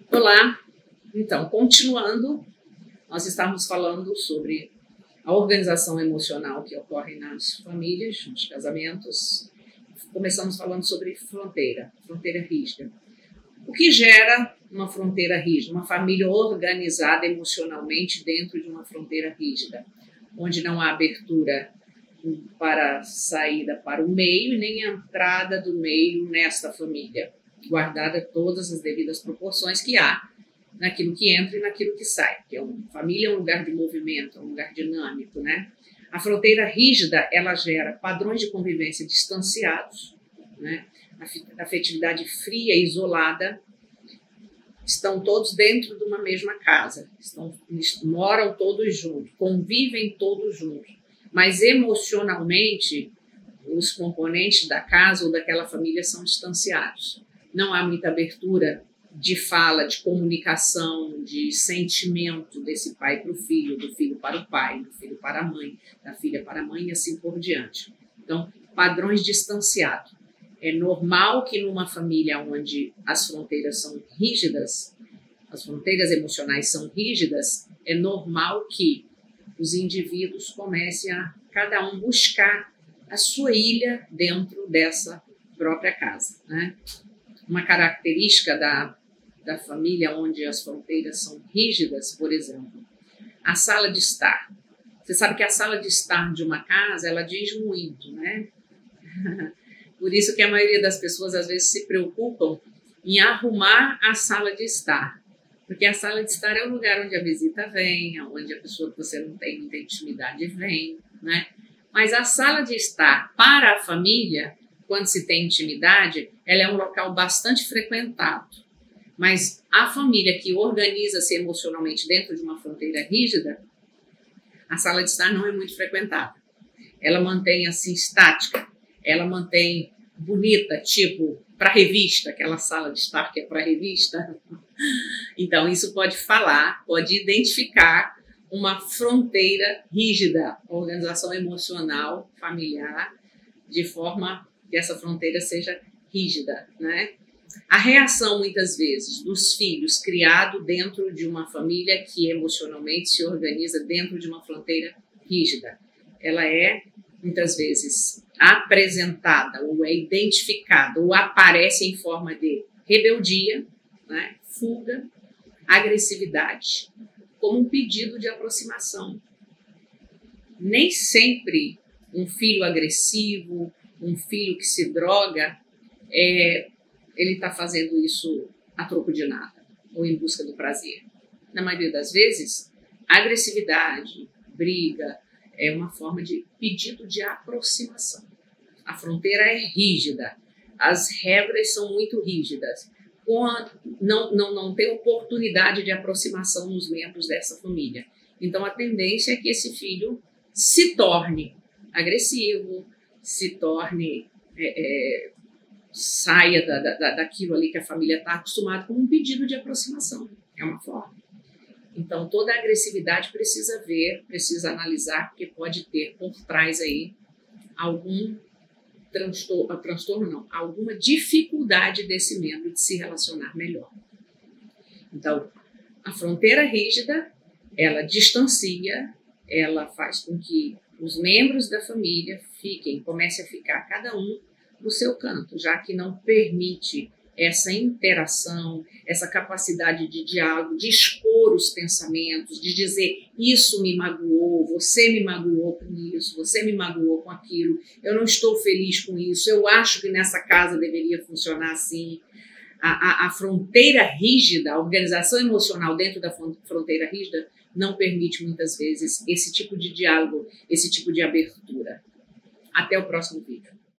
Olá! Então, continuando, nós estávamos falando sobre a organização emocional que ocorre nas famílias, nos casamentos. Começamos falando sobre fronteira rígida. O que gera uma fronteira rígida? Uma família organizada emocionalmente dentro de uma fronteira rígida, onde não há abertura para saída para o meio e nem entrada do meio nesta família, guardada todas as devidas proporções que há naquilo que entra e naquilo que sai, porque família é um lugar de movimento, é um lugar dinâmico, né? A fronteira rígida, ela gera padrões de convivência distanciados, né? A afetividade fria e isolada, estão todos dentro de uma mesma casa, moram todos juntos, convivem todos juntos, mas emocionalmente os componentes da casa ou daquela família são distanciados. Não há muita abertura de fala, de comunicação, de sentimento desse pai para o filho, do filho para o pai, do filho para a mãe, da filha para a mãe e assim por diante. Então, padrões distanciados. É normal que numa família onde as fronteiras são rígidas, as fronteiras emocionais são rígidas, é normal que os indivíduos comecem a cada um buscar a sua ilha dentro dessa própria casa, né? Uma característica da família onde as fronteiras são rígidas, por exemplo, a sala de estar. Você sabe que a sala de estar de uma casa, ela diz muito, né? Por isso que a maioria das pessoas às vezes se preocupam em arrumar a sala de estar. Porque a sala de estar é o lugar onde a visita vem, onde a pessoa que você não tem muita intimidade vem, né? Mas a sala de estar para a família, quando se tem intimidade, ela é um local bastante frequentado. Mas a família que organiza-se emocionalmente dentro de uma fronteira rígida, a sala de estar não é muito frequentada. Ela mantém assim estática, ela mantém bonita, tipo para revista, aquela sala de estar que é para revista. Então isso pode falar, pode identificar uma fronteira rígida, organização emocional, familiar, de forma que essa fronteira seja rígida, né? A reação, muitas vezes, dos filhos criados dentro de uma família que emocionalmente se organiza dentro de uma fronteira rígida, ela é, muitas vezes, apresentada ou é identificada ou aparece em forma de rebeldia, né? Fuga, agressividade, como um pedido de aproximação. Nem sempre um filho agressivo, um filho que se droga, ele está fazendo isso a troco de nada, ou em busca do prazer. Na maioria das vezes, agressividade, briga, é uma forma de pedido de aproximação. A fronteira é rígida, as regras são muito rígidas, não tem oportunidade de aproximação nos membros dessa família. Então, a tendência é que esse filho se torne agressivo, se torne... saia daquilo ali que a família está acostumada como um pedido de aproximação. É uma forma. Então, toda a agressividade precisa ver, precisa analisar, porque pode ter por trás aí algum transtorno não, alguma dificuldade desse membro de se relacionar melhor. Então, a fronteira rígida, ela distancia, ela faz com que os membros da família comecem a ficar cada um no seu canto, já que não permite essa interação, essa capacidade de diálogo, de expor os pensamentos, de dizer isso me magoou, você me magoou com isso, você me magoou com aquilo, eu não estou feliz com isso, eu acho que nessa casa deveria funcionar assim. A fronteira rígida, a organização emocional dentro da fronteira rígida não permite muitas vezes esse tipo de diálogo, esse tipo de abertura. Até o próximo vídeo.